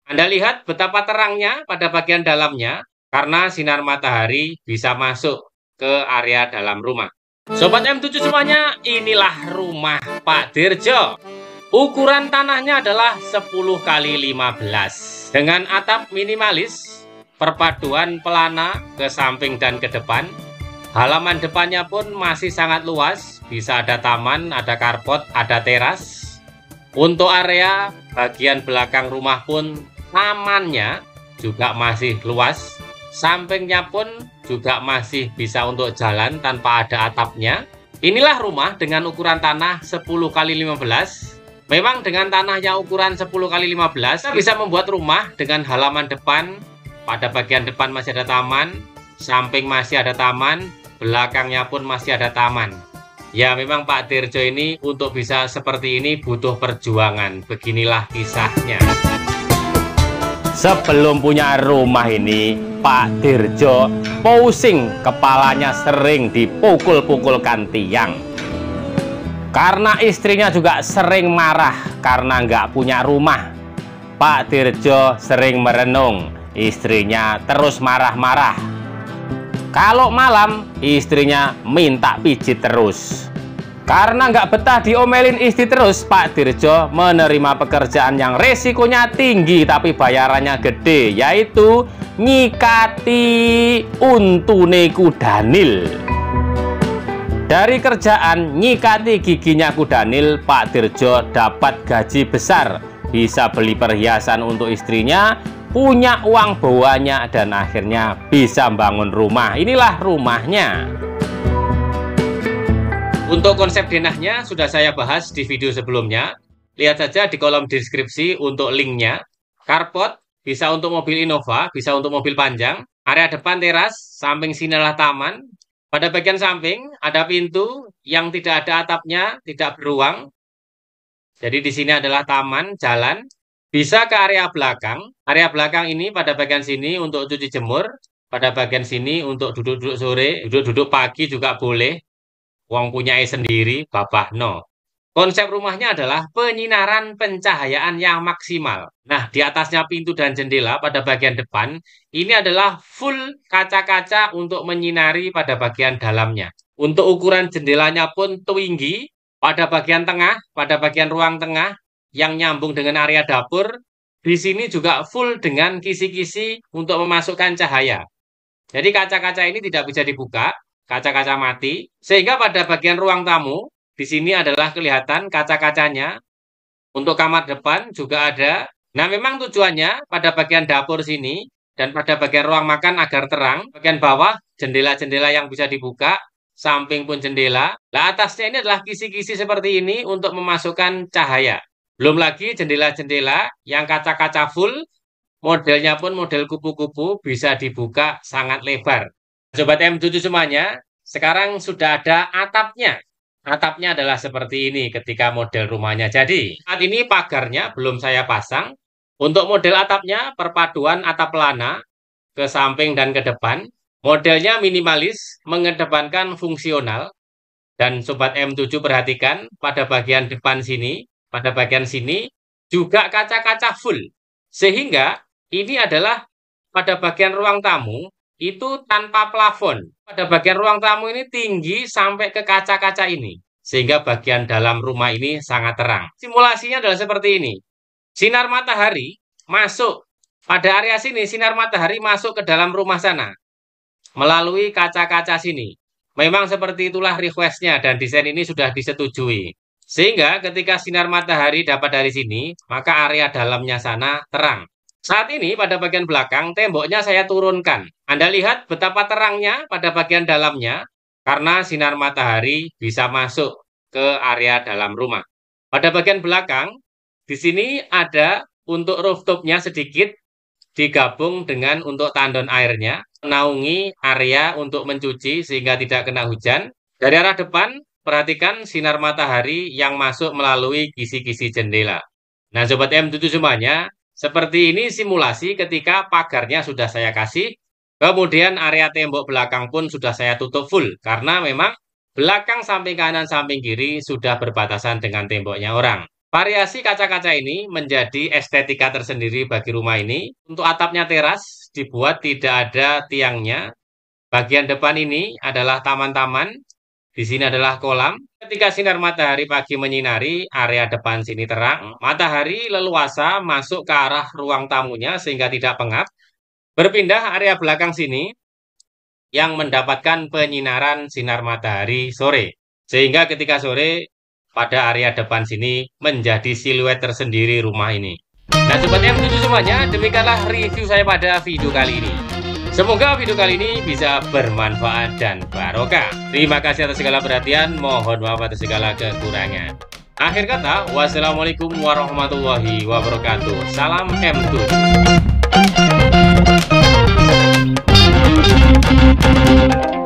Anda lihat betapa terangnya pada bagian dalamnya karena sinar matahari bisa masuk ke area dalam rumah. Sobat M7 semuanya, inilah rumah Pak Dirjo. Ukuran tanahnya adalah 10 kali 15 dengan atap minimalis, perpaduan pelana ke samping dan ke depan. Halaman depannya pun masih sangat luas, bisa ada taman, ada carport, ada teras. Untuk area bagian belakang rumah pun tamannya juga masih luas. Sampingnya pun juga masih bisa untuk jalan tanpa ada atapnya. Inilah rumah dengan ukuran tanah 10 kali 15. Memang dengan tanah yang ukuran 10 kali 15 kita bisa membuat rumah dengan halaman depan. Pada bagian depan masih ada taman, samping masih ada taman, belakangnya pun masih ada taman. Ya, memang Pak Dirjo ini untuk bisa seperti ini butuh perjuangan. Beginilah kisahnya. Sebelum punya rumah ini, Pak Dirjo pusing, kepalanya sering dipukul-pukulkan tiang. Karena istrinya juga sering marah karena nggak punya rumah. Pak Dirjo sering merenung, istrinya terus marah-marah. Kalau malam, istrinya minta pijit terus. Karena nggak betah diomelin istri terus, Pak Dirjo menerima pekerjaan yang resikonya tinggi tapi bayarannya gede, yaitu nyikati untune kudanil. Dari kerjaan nyikati giginya kudanil, Pak Dirjo dapat gaji besar, bisa beli perhiasan untuk istrinya, punya uang banyak, dan akhirnya bisa bangun rumah. Inilah rumahnya. Untuk konsep denahnya sudah saya bahas di video sebelumnya. Lihat saja di kolom deskripsi untuk linknya. Carport bisa untuk mobil Innova, bisa untuk mobil panjang. Area depan teras, samping sini adalah taman. Pada bagian samping ada pintu yang tidak ada atapnya, tidak beruang. Jadi di sini adalah taman, jalan. Bisa ke area belakang. Area belakang ini pada bagian sini untuk cuci jemur. Pada bagian sini untuk duduk-duduk sore, duduk-duduk pagi juga boleh. Wong punyai sendiri, babah no. Konsep rumahnya adalah penyinaran pencahayaan yang maksimal. Nah, di atasnya pintu dan jendela pada bagian depan, ini adalah full kaca-kaca untuk menyinari pada bagian dalamnya. Untuk ukuran jendelanya pun tinggi, pada bagian tengah, pada bagian ruang tengah, yang nyambung dengan area dapur, di sini juga full dengan kisi-kisi untuk memasukkan cahaya. Jadi kaca-kaca ini tidak bisa dibuka, kaca-kaca mati, sehingga pada bagian ruang tamu, di sini adalah kelihatan kaca-kacanya. Untuk kamar depan juga ada. Nah, memang tujuannya pada bagian dapur sini, dan pada bagian ruang makan agar terang. Bagian bawah, jendela-jendela yang bisa dibuka, samping pun jendela. Nah, atasnya ini adalah kisi-kisi seperti ini untuk memasukkan cahaya. Belum lagi jendela-jendela yang kaca-kaca full, modelnya pun model kupu-kupu, bisa dibuka sangat lebar. Sobat M7 semuanya, sekarang sudah ada atapnya. Atapnya adalah seperti ini ketika model rumahnya. Jadi, saat ini pagarnya belum saya pasang. Untuk model atapnya, perpaduan atap pelana ke samping dan ke depan. Modelnya minimalis, mengedepankan fungsional. Dan Sobat M7 perhatikan, pada bagian depan sini, pada bagian sini, juga kaca-kaca full. Sehingga, ini adalah pada bagian ruang tamu, itu tanpa plafon. Pada bagian ruang tamu ini tinggi sampai ke kaca-kaca ini. Sehingga bagian dalam rumah ini sangat terang. Simulasinya adalah seperti ini. Sinar matahari masuk. Pada area sini, sinar matahari masuk ke dalam rumah sana. Melalui kaca-kaca sini. Memang seperti itulah requestnya dan desain ini sudah disetujui. Sehingga ketika sinar matahari dapat dari sini, maka area dalamnya sana terang. Saat ini pada bagian belakang temboknya saya turunkan. Anda lihat betapa terangnya pada bagian dalamnya karena sinar matahari bisa masuk ke area dalam rumah. Pada bagian belakang di sini ada untuk rooftopnya sedikit digabung dengan untuk tandon airnya, menaungi area untuk mencuci sehingga tidak kena hujan. Dari arah depan perhatikan sinar matahari yang masuk melalui kisi-kisi jendela. Nah, Sobat M7 semuanya, seperti ini simulasi ketika pagarnya sudah saya kasih, kemudian area tembok belakang pun sudah saya tutup full, karena memang belakang samping kanan samping kiri sudah berbatasan dengan temboknya orang. Variasi kaca-kaca ini menjadi estetika tersendiri bagi rumah ini. Untuk atapnya teras dibuat tidak ada tiangnya. Bagian depan ini adalah taman-taman. Di sini adalah kolam. Ketika sinar matahari pagi menyinari, area depan sini terang. Matahari leluasa masuk ke arah ruang tamunya sehingga tidak pengap. Berpindah area belakang sini yang mendapatkan penyinaran sinar matahari sore. Sehingga ketika sore, pada area depan sini menjadi siluet tersendiri rumah ini. Nah, sobat M7 semuanya, demikianlah review saya pada video kali ini. Semoga video kali ini bisa bermanfaat dan barokah. Terima kasih atas segala perhatian, mohon maaf atas segala kekurangan. Akhir kata, wassalamualaikum warahmatullahi wabarakatuh. Salam M7.